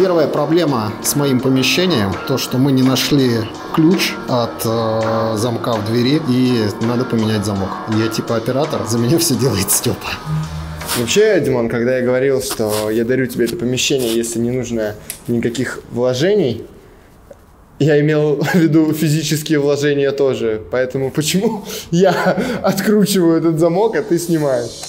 Первая проблема с моим помещением, то, что мы не нашли ключ от замка в двери, и надо поменять замок. Я типа оператор, за меня все делает Степа. Вообще, Димон, когда я говорил, что я дарю тебе это помещение, если не нужно никаких вложений, я имел в виду физические вложения тоже. Поэтому почему я откручиваю этот замок, а ты снимаешь?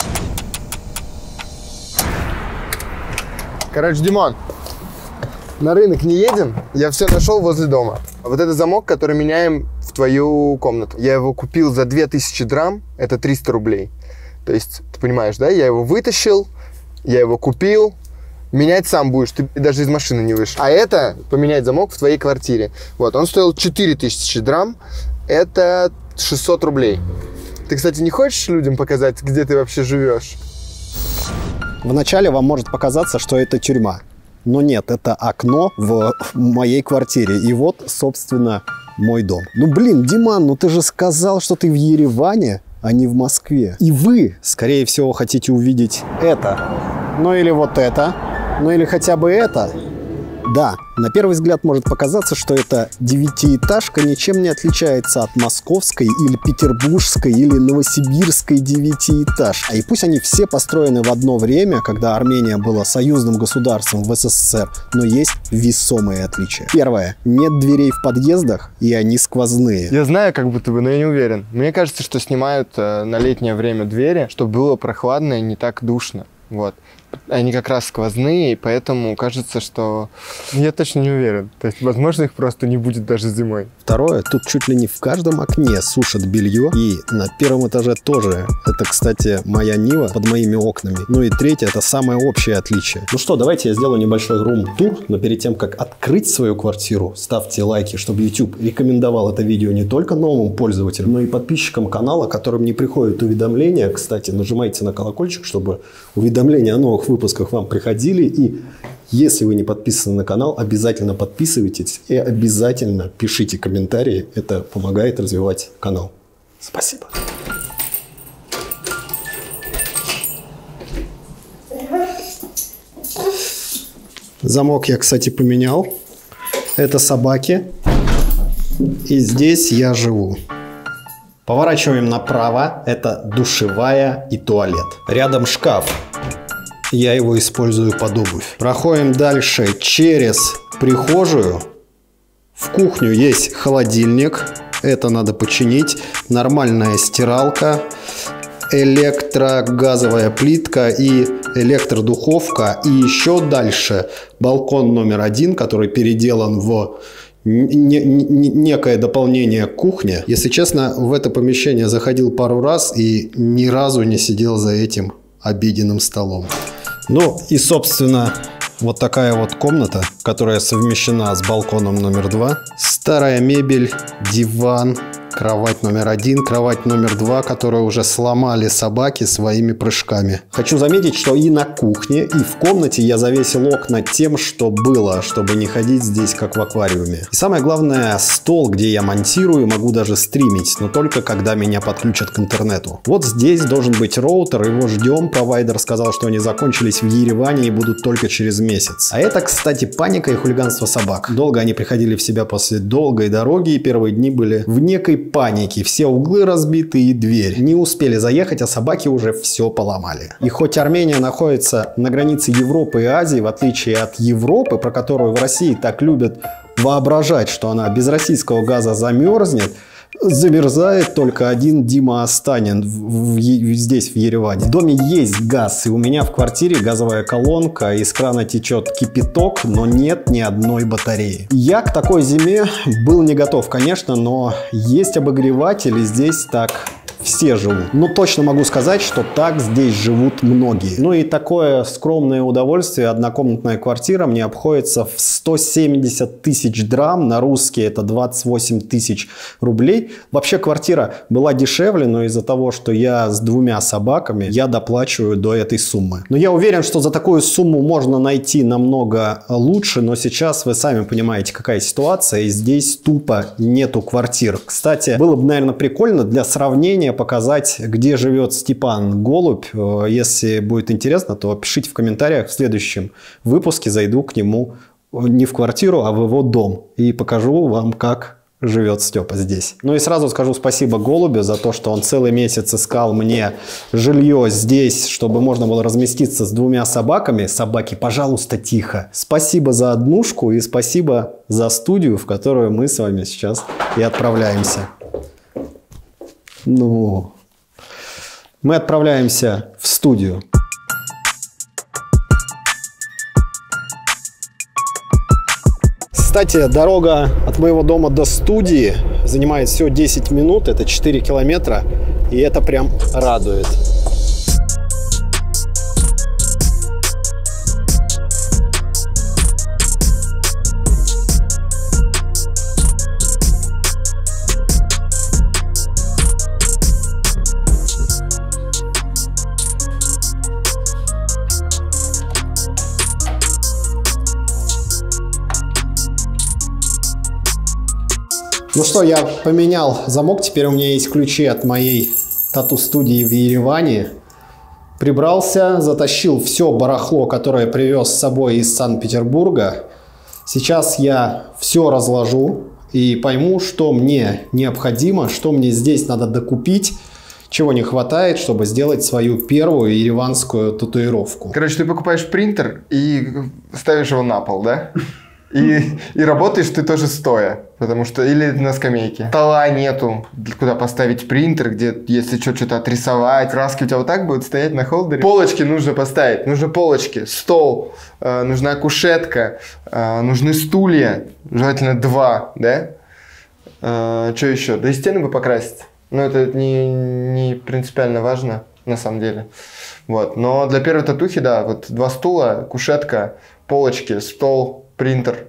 Короче, Димон, на рынок не едем, я все нашел возле дома. Вот этот замок, который меняем в твою комнату. Я его купил за 2000 драм, это 300 рублей. То есть, ты понимаешь, да? Я его вытащил, я его купил. Менять сам будешь, ты даже из машины не вышел. А это поменять замок в твоей квартире. Вот, он стоил 4000 драм, это 600 рублей. Ты, кстати, не хочешь людям показать, где ты вообще живешь? Вначале вам может показаться, что это тюрьма. Но нет, это окно в моей квартире. И вот, собственно, мой дом. Ну, блин, Диман, ну ты же сказал, что ты в Ереване, а не в Москве. И вы, скорее всего, хотите увидеть это. Ну или вот это. Ну или хотя бы это. Да, на первый взгляд может показаться, что эта девятиэтажка ничем не отличается от московской или петербургской или новосибирской девятиэтаж. И пусть они все построены в одно время, когда Армения была союзным государством в СССР, но есть весомые отличия. Первое. Нет дверей в подъездах, и они сквозные. Я знаю, как будто бы, но я не уверен. Мне кажется, что снимают на летнее время двери, чтобы было прохладно и не так душно. Вот. Они как раз сквозные, и поэтому кажется, что... Я точно не уверен. То есть, возможно, их просто не будет даже зимой. Второе, тут чуть ли не в каждом окне сушат белье, и на первом этаже тоже. Это, кстати, моя Нива под моими окнами. Ну и третье, это самое общее отличие. Ну что, давайте я сделаю небольшой рум-тур, но перед тем, как открыть свою квартиру, ставьте лайки, чтобы YouTube рекомендовал это видео не только новым пользователям, но и подписчикам канала, которым не приходят уведомления. Кстати, нажимайте на колокольчик, чтобы уведомления о новых выпусках вам приходили. И если вы не подписаны на канал, обязательно подписывайтесь и обязательно пишите комментарии. Это помогает развивать канал. Спасибо. Замок я, кстати, поменял. Это собаки. И здесь я живу. Поворачиваем направо. Это душевая и туалет. Рядом шкаф. Я его использую под обувь. Проходим дальше через прихожую. В кухню есть холодильник. Это надо починить. Нормальная стиралка. Электрогазовая плитка и электродуховка. И еще дальше балкон номер 1, который переделан в некое дополнение к кухне. Если честно, в это помещение заходил пару раз и ни разу не сидел за этим обеденным столом. Ну и, собственно, вот такая вот комната, которая совмещена с балконом номер 2. Старая мебель, диван, кровать номер 1, кровать номер 2, которую уже сломали собаки своими прыжками. Хочу заметить, что и на кухне, и в комнате я завесил окна тем, что было, чтобы не ходить здесь как в аквариуме. И самое главное, стол, где я монтирую, могу даже стримить, но только когда меня подключат к интернету. Вот здесь должен быть роутер, его ждем. Провайдер сказал, что они закончились в Ереване и будут только через месяц. А это, кстати, паника и хулиганство собак. Долго они приходили в себя после долгой дороги, и первые дни были в некой паники. Все углы разбиты и дверь. Не успели заехать, а собаки уже все поломали. И хоть Армения находится на границе Европы и Азии, в отличие от Европы, про которую в России так любят воображать, что она без российского газа замерзнет, замерзает только один Дима Астанин здесь, в Ереване. В доме есть газ, и у меня в квартире газовая колонка, из крана течет кипяток, но нет ни одной батареи. Я к такой зиме был не готов, конечно, но есть обогреватели, здесь так все живут. Но точно могу сказать, что так здесь живут многие. Ну и такое скромное удовольствие, однокомнатная квартира мне обходится в 170 тысяч драм, на русские это 28 тысяч рублей. Вообще квартира была дешевле, но из-за того, что я с 2 собаками, я доплачиваю до этой суммы. Но я уверен, что за такую сумму можно найти намного лучше, но сейчас вы сами понимаете, какая ситуация, и здесь тупо нету квартир. Кстати, было бы, наверное, прикольно для сравнения показать, где живет Степан Голубь. Если будет интересно, то пишите в комментариях, в следующем выпуске зайду к нему не в квартиру, а в его дом. И покажу вам, как живет Степа здесь. Ну и сразу скажу спасибо Голубю за то, что он целый месяц искал мне жилье здесь, чтобы можно было разместиться с 2 собаками. Собаки, пожалуйста, тихо. Спасибо за однушку и спасибо за студию, в которую мы с вами сейчас и отправляемся. Ну, мы отправляемся в студию. Кстати, дорога от моего дома до студии занимает всего 10 минут, это 4 километра, и это прям радует. Ну что, я поменял замок, теперь у меня есть ключи от моей тату-студии в Ереване. Прибрался, затащил все барахло, которое привез с собой из Санкт-Петербурга. Сейчас я все разложу и пойму, что мне необходимо, что мне здесь надо докупить, чего не хватает, чтобы сделать свою первую ереванскую татуировку. Короче, ты покупаешь принтер и ставишь его на пол, да? И работаешь ты тоже стоя, потому что или на скамейке. Стола нету, куда поставить принтер, где, если что-то отрисовать. Краски у тебя вот так будут стоять на холдере. Полочки нужно поставить, нужны полочки, стол, нужна кушетка, нужны стулья, желательно 2, да? Что еще? Да и стены бы покрасить. Но это не принципиально важно, на самом деле. Вот. Но для первой татухи, да, вот 2 стула, кушетка, полочки, стол, принтер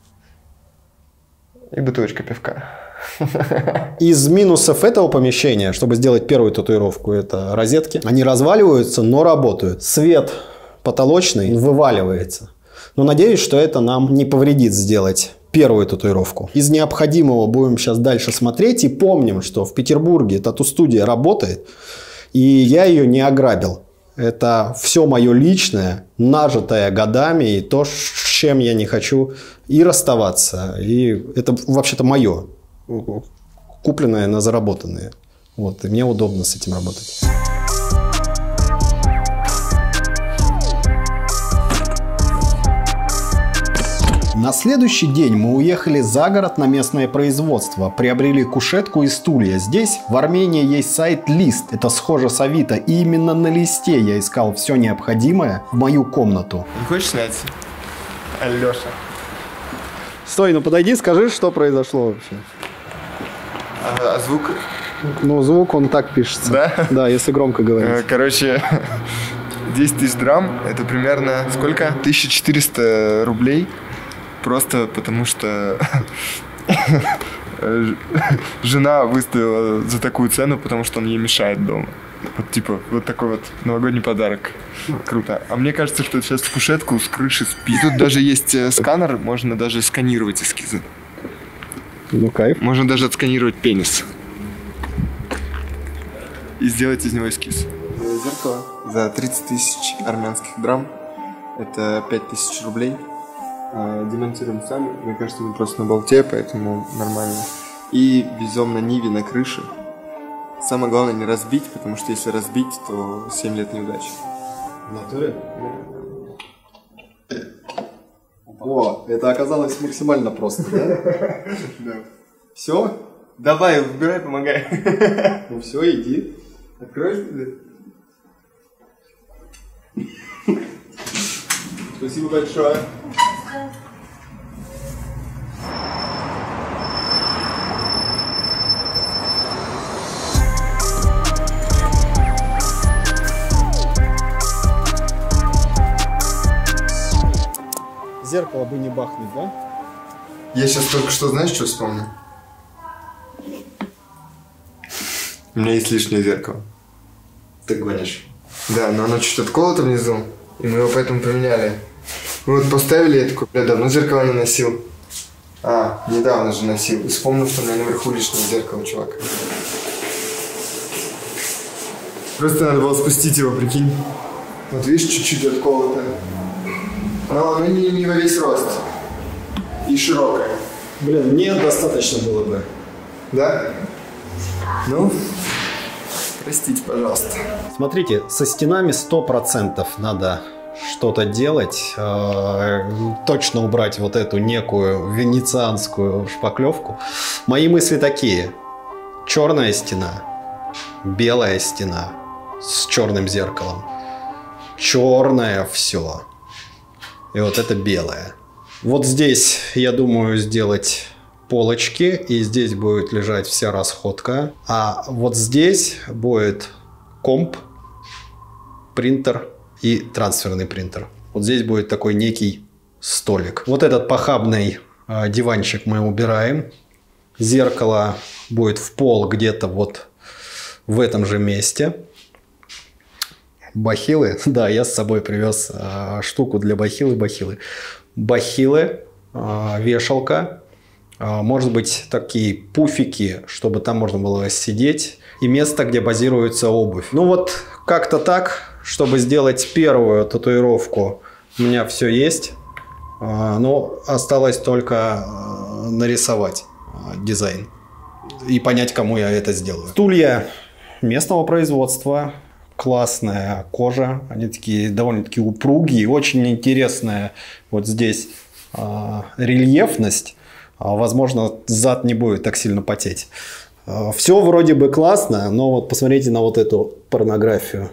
и бутылочка пивка. Из минусов этого помещения, чтобы сделать первую татуировку, это розетки. Они разваливаются, но работают. Свет потолочный вываливается. Но надеюсь, что это нам не повредит сделать первую татуировку. Из необходимого будем сейчас дальше смотреть. И помним, что в Петербурге тату-студия работает. И я ее не ограбил. Это все мое личное, нажитое годами, и то, с чем я не хочу и расставаться. И это вообще-то мое, купленное на заработанное. Вот, и мне удобно с этим работать. На следующий день мы уехали за город на местное производство, приобрели кушетку и стулья. Здесь, в Армении, есть сайт Лист, это схоже с Авито, и именно на Листе я искал все необходимое в мою комнату. Не хочешь снять? Алеша. Стой, ну подойди, скажи, что произошло вообще. А звук? Ну, звук он так пишется. Да? Да, если громко говорить. Короче, 10 тысяч драм, это примерно сколько? 1400 рублей. Просто потому что жена выставила за такую цену, потому что он ей мешает дома. Вот типа, вот такой вот новогодний подарок. Круто. А мне кажется, что сейчас в кушетку с крыши спит. Тут даже есть сканер, можно даже сканировать эскизы. Ну, кайф. Можно даже отсканировать пенис. И сделать из него эскиз. Зеркало за 30 тысяч армянских драм. Это 5000 рублей. Демонтируем сами. Мне кажется, мы просто на болте, поэтому нормально. И везем на Ниве на крыше. Самое главное не разбить, потому что если разбить, то 7 лет неудачи. В натуре? О, это оказалось максимально просто, да? Да. Все? Давай, выбирай, помогай. Ну все, иди. Откроешь дверь? Спасибо большое. Зеркало бы не бахнуть, да? Я сейчас только что, знаешь, что вспомнил? У меня есть лишнее зеркало. Ты гонишь. Да, но оно чуть отколото внизу, и мы его поэтому поменяли. Мы вот поставили, я такой, бля, давно зеркало не носил. А, недавно же носил. И вспомнил, что у меня наверху лишнее зеркало, чувак. Просто надо было спустить его, прикинь. Вот видишь, чуть-чуть отколото. Но оно не во весь рост. и широкая. Блин, нет, достаточно было бы. Да? Ну, простите, пожалуйста. Смотрите, со стенами 100% надо что-то делать. Точно убрать вот эту некую венецианскую шпаклевку. Мои мысли такие. Черная стена, белая стена с черным зеркалом. Черное все. И вот это белое. Вот здесь, я думаю, сделать полочки. И здесь будет лежать вся расходка. А вот здесь будет комп, принтер и трансферный принтер. Вот здесь будет такой некий столик. Вот этот похабный диванчик мы убираем. Зеркало будет в пол где-то вот в этом же месте. Бахилы. Да, я с собой привез штуку для бахилы. Бахилы, вешалка. Может быть, такие пуфики, чтобы там можно было сидеть. И место, где базируется обувь. Ну вот как-то так, чтобы сделать первую татуировку, у меня все есть. Но осталось только нарисовать дизайн. И понять, кому я это сделаю. Стулья местного производства. Классная кожа. Они такие довольно-таки упругие. Очень интересная вот здесь рельефность. Возможно, зад не будет так сильно потеть. Все вроде бы классно, но вот посмотрите на вот эту порнографию.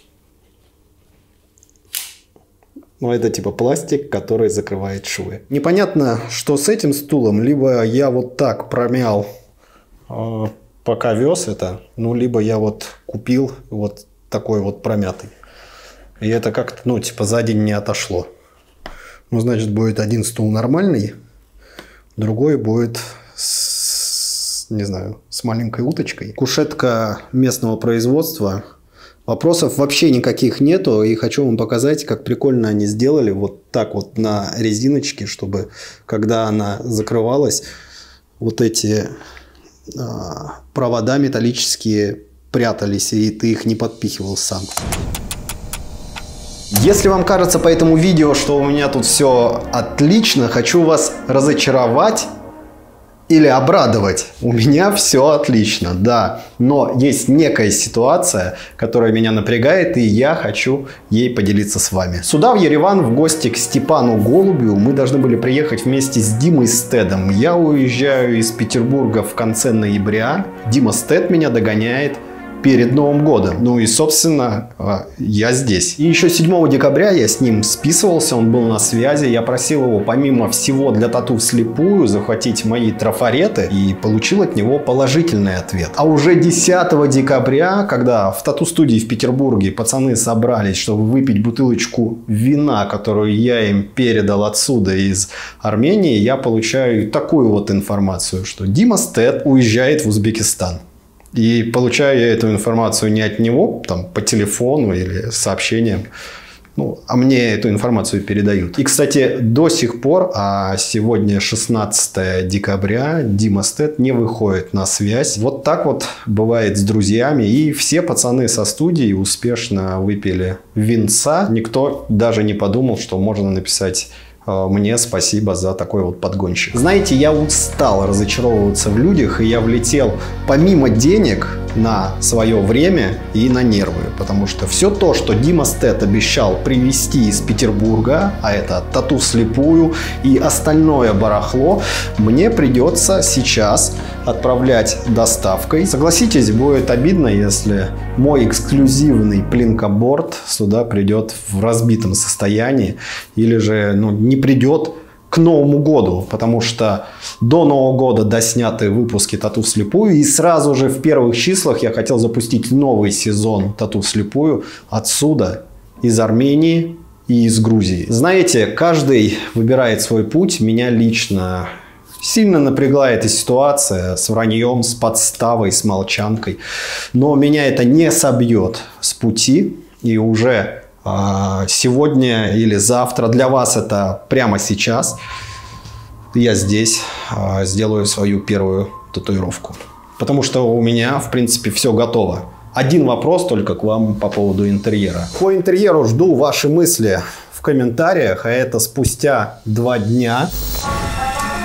Ну, это типа пластик, который закрывает швы. Непонятно, что с этим стулом. Либо я вот так промял, пока вез это. Ну, либо я вот купил вот такой вот промятый. И это как-то, ну, типа за день не отошло. Ну, значит, будет один стул нормальный. Другой будет с, не знаю, с маленькой уточкой. Кушетка местного производства. Вопросов вообще никаких нету. И хочу вам показать, как прикольно они сделали. Вот так вот на резиночке, чтобы когда она закрывалась, вот эти провода металлические прятались, и ты их не подпихивал сам. Если вам кажется по этому видео, что у меня тут все отлично, хочу вас разочаровать или обрадовать. У меня все отлично, да. Но есть некая ситуация, которая меня напрягает, и я хочу ей поделиться с вами. Сюда, в Ереван, в гости к Степану Голубю мы должны были приехать вместе с Димой Стедом. Я уезжаю из Петербурга в конце ноября. Дима Стед меня догоняет перед Новым годом. Ну и, собственно, я здесь. И еще 7 декабря я с ним списывался, он был на связи. Я просил его, помимо всего для тату вслепую, захватить мои трафареты, и получил от него положительный ответ. А уже 10 декабря, когда в тату-студии в Петербурге пацаны собрались, чтобы выпить бутылочку вина, которую я им передал отсюда из Армении, я получаю такую вот информацию, что Дима Стед уезжает в Узбекистан. И получаю я эту информацию не от него, там, по телефону или сообщением, ну, а мне эту информацию передают. И, кстати, до сих пор, а сегодня 16 декабря, Дима Стед не выходит на связь. Вот так вот бывает с друзьями. И все пацаны со студии успешно выпили винца. Никто даже не подумал, что можно написать мне спасибо за такой вот подгончик. Знаете, я устал разочаровываться в людях, и я влетел помимо денег на свое время и на нервы. Потому что все то, что Дима Стед обещал привезти из Петербурга, а это тату вслепую и остальное барахло, мне придется сейчас отправлять доставкой. Согласитесь, будет обидно, если мой эксклюзивный плинкоборд сюда придет в разбитом состоянии или же, ну, не придет к Новому году, потому что до Нового года досняты выпуски тату вслепую, и сразу же в первых числах я хотел запустить новый сезон тату вслепую отсюда, из Армении и из Грузии. Знаете, каждый выбирает свой путь. Меня лично сильно напрягла эта ситуация с враньем, с подставой, с молчанкой, но меня это не собьет с пути, и уже сегодня или завтра, для вас это прямо сейчас, я здесь сделаю свою первую татуировку. Потому что у меня, в принципе, все готово. Один вопрос только к вам по поводу интерьера. По интерьеру жду ваши мысли в комментариях, а это спустя 2 дня.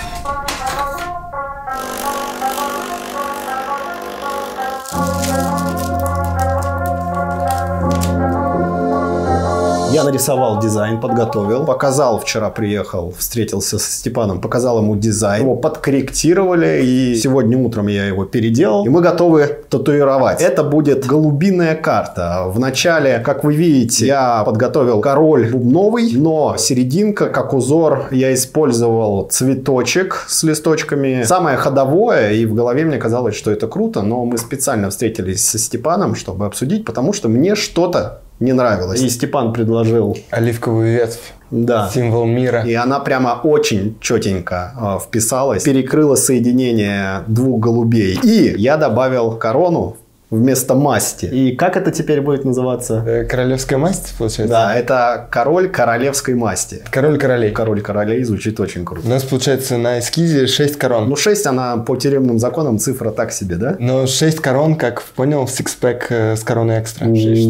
Я нарисовал дизайн, подготовил, показал, вчера приехал, встретился с Степаном, показал ему дизайн, его подкорректировали, и сегодня утром я его переделал, и мы готовы татуировать. Это будет голубиная карта. Вначале, как вы видите, я подготовил король бубновый, но серединка, как узор, я использовал цветочек с листочками. Самое ходовое, и в голове мне казалось, что это круто, но мы специально встретились со Степаном, чтобы обсудить, потому что мне что-то не нравилось. И Степан предложил... Оливковую ветвь. Да. Символ мира. И она прямо очень четенько вписалась, перекрыла соединение двух голубей. И я добавил корону вместо масти. И как это теперь будет называться? Королевская масть, получается? Да, это король королевской масти. Король королей. Король королей звучит очень круто. У нас, получается, на эскизе 6 корон. Ну, 6, она по тюремным законам цифра так себе, да? Но 6 корон, как понял, в сикспэк с короной экстра.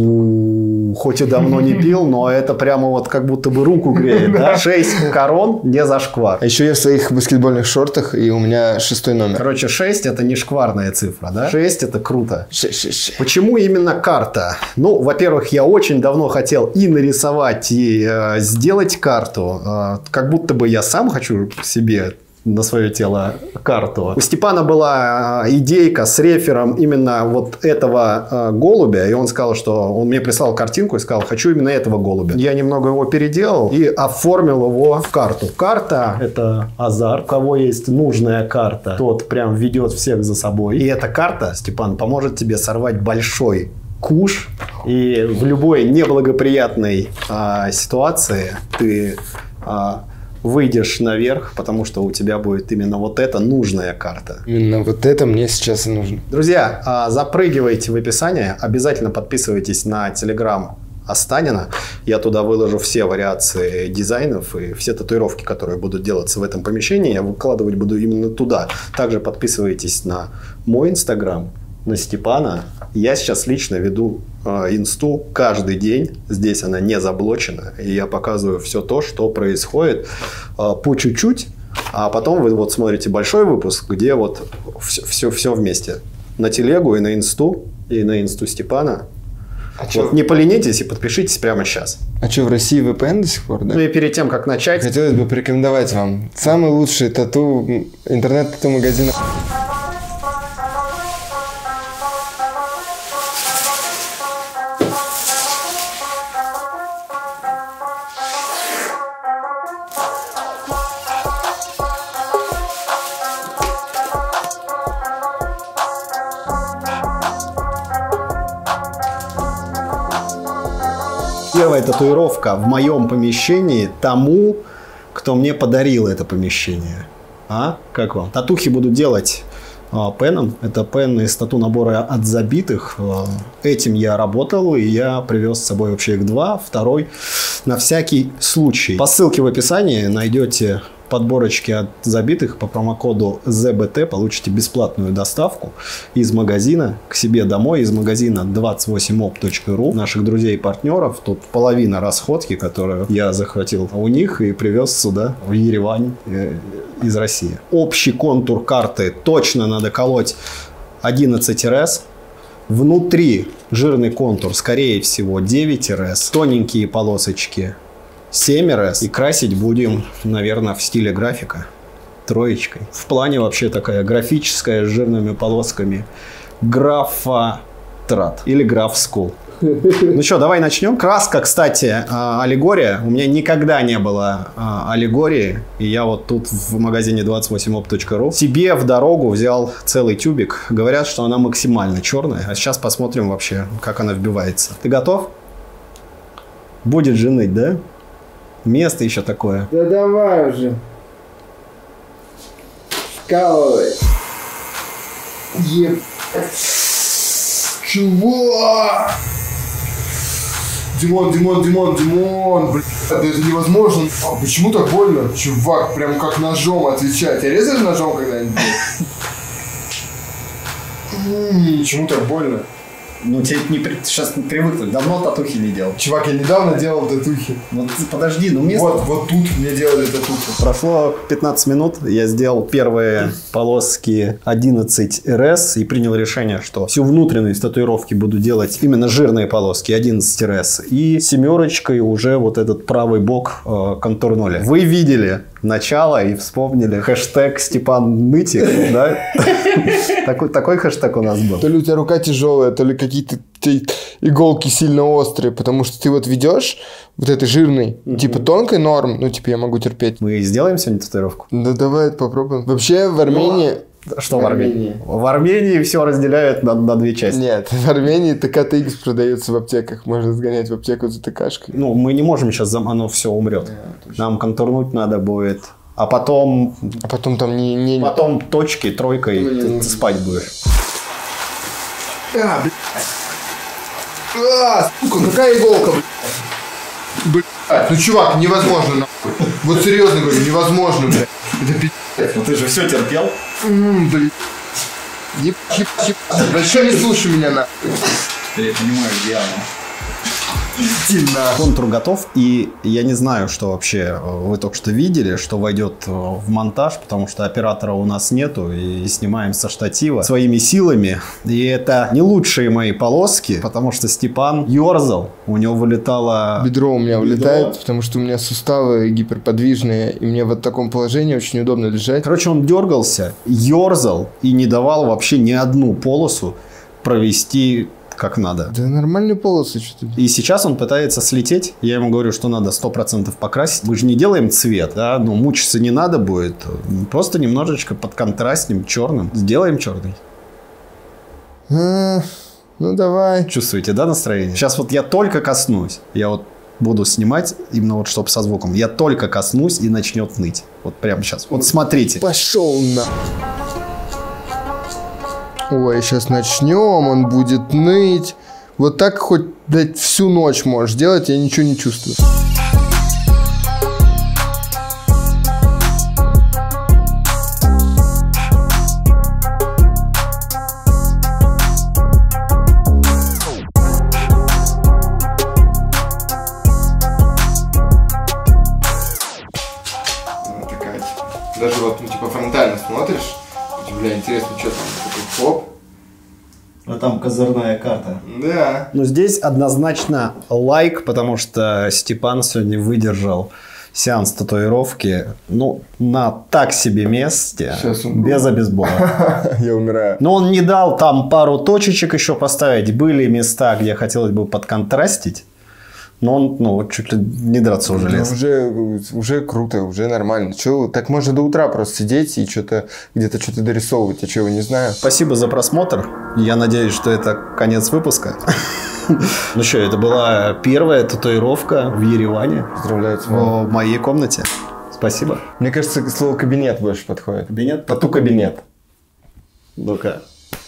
Хоть и давно не пил, но это прямо вот как будто бы руку греет, да? 6 корон не зашквар. А еще я в своих баскетбольных шортах, и у меня 6 номер. Короче, 6 это не шкварная цифра, да? 6 это круто. 6. Почему именно карта? Ну, во-первых, я очень давно хотел и нарисовать, и сделать карту. Как будто бы я сам хочу себе на свое тело карту. У Степана была идейка с рефером именно вот этого голубя, и он сказал, что он мне прислал картинку и сказал, хочу именно этого голубя. Я немного его переделал и оформил его в карту. Карта – это азарт. У кого есть нужная карта, тот прям ведет всех за собой. И эта карта, Степан, поможет тебе сорвать большой куш, и в любой неблагоприятной ситуации ты выйдешь наверх, потому что у тебя будет именно вот эта нужная карта. Именно вот это мне сейчас и нужно. Друзья, запрыгивайте в описание, обязательно подписывайтесь на Telegram Останина. Я туда выложу все вариации дизайнов и все татуировки, которые будут делаться в этом помещении. Я выкладывать буду именно туда. Также подписывайтесь на мой Инстаграм, на Степана. Я сейчас лично веду инсту каждый день. Здесь она не заблочена. И я показываю все то, что происходит по чуть-чуть. А потом вы вот смотрите большой выпуск, где вот все вместе. На телегу и на инсту Степана. Вот, не поленитесь и подпишитесь прямо сейчас. А что, в России VPN до сих пор, да? Ну и перед тем, как начать... Хотелось бы порекомендовать вам самый лучший интернет-тату-магазин. Первая татуировка в моем помещении тому, кто мне подарил это помещение. А? Как вам? Татухи буду делать пеном. Это пен из тату-набора от забитых. Этим я работал, и я привез с собой вообще их 2. Второй на всякий случай. По ссылке в описании найдете подборочки от забитых. По промокоду ZBT получите бесплатную доставку из магазина к себе домой, из магазина 28op.ru, наших друзей и партнеров. Тут половина расходки, которую я захватил у них и привез сюда, в Еревань, из России. Общий контур карты точно надо колоть 11 РС. Внутри жирный контур, скорее всего, 9 РС. Тоненькие полосочки 7 РС. И красить будем, наверное, в стиле графика. 3. В плане вообще такая графическая с жирными полосками. Графатрат. Или графскул. Ну что, давай начнем. Краска, кстати, аллегория. У меня никогда не было аллегории. И я вот тут в магазине 28op.ru себе в дорогу взял целый тюбик. Говорят, что она максимально черная. А сейчас посмотрим вообще, как она вбивается. Ты готов? Будет же ныть, да? Место еще такое. Да давай уже. Вкалывай. Чувак! Димон, блядь, это невозможно. А почему так больно? Чувак, прям как ножом отвечает. Я резали ножом когда-нибудь? Почему так больно? Ну, тебе сейчас не привыкнуть. Давно татухи не делал. Чувак, я недавно делал татухи. Ну, подожди, ну место... Вот тут мне делали татухи. Прошло 15 минут, я сделал первые полоски 11 РС и принял решение, что всю внутренность татуировки буду делать именно жирные полоски 11 РС. И семерочкой уже вот этот правый бок контурнули. Вы видели начало и вспомнили хэштег Степан Нытик, да? Такой хэштег у нас был. То ли у тебя рука тяжелая, то ли какие-то иголки сильно острые, потому что ты вот ведешь вот этой жирной, типа тонкой норм, ну типа я могу терпеть. Мы сделаем сегодня татуировку? Да давай попробуем. Вообще в Армении... Что в Армении? В Армении все разделяют на две части. Нет, в Армении ТК-ТХ продается в аптеках. можно сгонять в аптеку за ТКшкой. Ну, мы не можем сейчас, оно все умрет. Нам контурнуть надо будет. А потом... там не... Потом точки, тройкой ты спать будешь. Сука, какая иголка, блядь. Ну, чувак, невозможно, нахуй. Вот серьезно говорю, невозможно, блядь. Это пиздец. Ну, ты же все терпел. Блядь. Вообще не слушай меня, нахуй. Ты понимаешь, где оно. Контур готов, и я не знаю, что вообще вы только что видели, что войдет в монтаж, потому что оператора у нас нету, и снимаем со штатива своими силами. И это не лучшие мои полоски, потому что Степан ерзал, у него вылетало... Бедро у меня вылетает, потому что у меня суставы гиперподвижные, и мне в таком положении очень удобно лежать. Короче, он дергался, ерзал и не давал вообще ни одну полосу провести как надо. Да нормальные полосы что-то. И сейчас он пытается слететь. Я ему говорю, что надо 100% покрасить. Мы же не делаем цвет, да? Ну, мучиться не надо будет. Просто немножечко подконтрастим черным. Сделаем черный. Ну, давай. Чувствуете, да, настроение? Сейчас вот я только коснусь. Я вот буду снимать, именно вот чтобы со звуком. Я только коснусь и начнет ныть. Вот прямо сейчас. Вот смотрите. Пошел на... Ой, сейчас начнем, он будет ныть. Вот так хоть, блядь, всю ночь можешь делать, я ничего не чувствую. Даже вот, ну, типа, фронтально смотришь, бля, интересно, что там, такой хоп. А там козырная карта. Да. Ну, здесь однозначно лайк, потому что Степан сегодня выдержал сеанс татуировки, ну, на так себе месте, без обезбола. Я умираю. Но он не дал там пару точечек еще поставить. Были места, где хотелось бы подконтрастить. Но он, ну, чуть ли не драться уже лез. Уже круто, уже нормально. Че, так можно до утра просто сидеть и что-то где-то что-то дорисовывать, я чего не знаю. Спасибо за просмотр. Я надеюсь, что это конец выпуска. Ну что, это была первая татуировка в Ереване. Поздравляю тебя. В моей комнате. Спасибо. Мне кажется, слово кабинет больше подходит. Кабинет? Тату-кабинет. Ну-ка.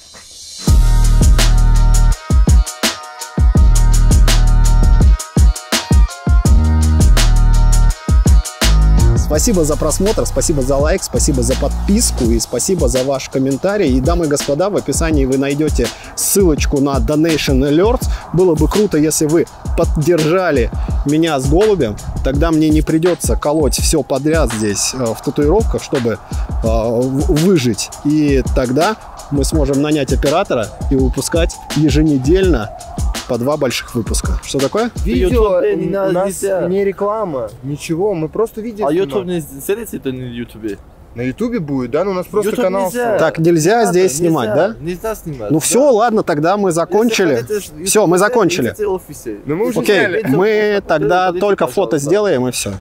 Спасибо за просмотр, спасибо за лайк, спасибо за подписку и спасибо за ваш комментарий. И, дамы и господа, в описании вы найдете ссылочку на Donation Alerts. Было бы круто, если вы поддержали меня с голубем. Тогда мне не придется колоть все подряд здесь в татуировках, чтобы выжить. И тогда мы сможем нанять оператора и выпускать еженедельно по 2 больших выпуска. Что такое? Видео у нас не реклама, ничего, мы просто видео. А YouTube не селится это на YouTube? На YouTube будет, да? Но у нас просто YouTube канал. Нельзя. Так, нельзя здесь снимать, да? Нельзя снимать. Ну все, ладно, тогда мы закончили. Все, мы закончили. Но мы уже Окей, сняли. мы тогда только фото сделаем и все.